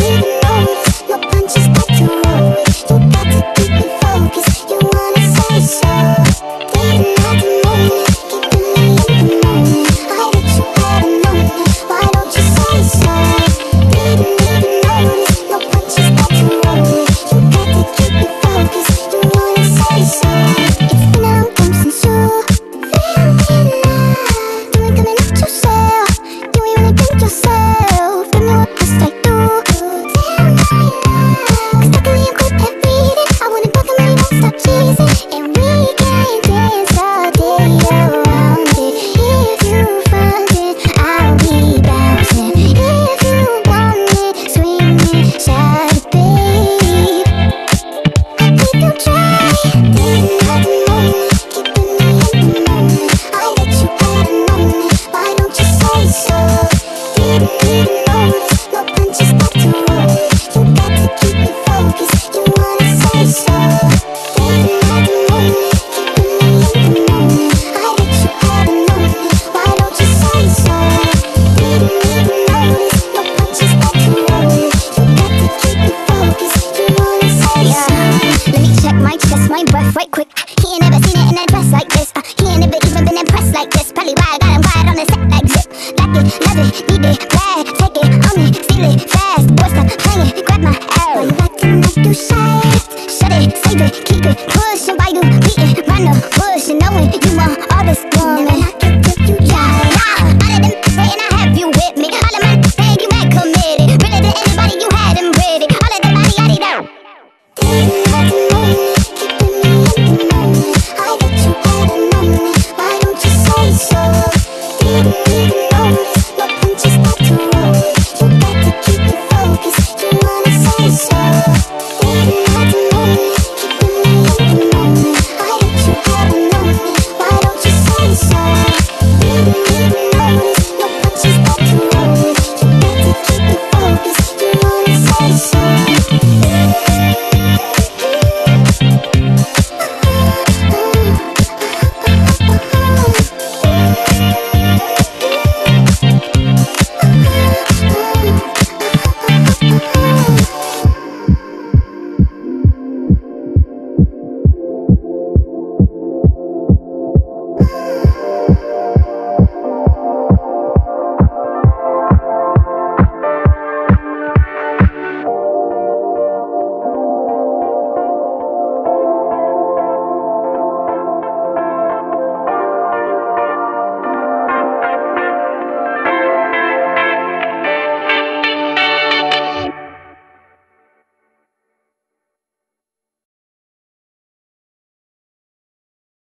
Right quick, he ain't never seen it in a dress like this. He ain't never even been impressed like this. Probably why I got him quiet on the set like zip. Like it, love it, need it, bad. Take it, own it, steal it, fast.